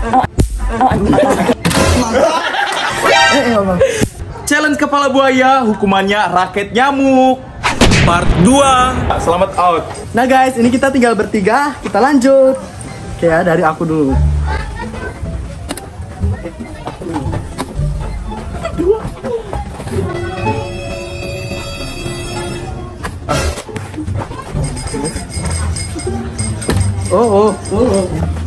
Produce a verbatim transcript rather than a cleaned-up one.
Challenge kepala buaya, hukumannya raket nyamuk. Part dua. Selamat out. Nah guys, ini kita tinggal bertiga, kita lanjut. Oke ya, dari aku dulu. Oh, oh, oh, oh.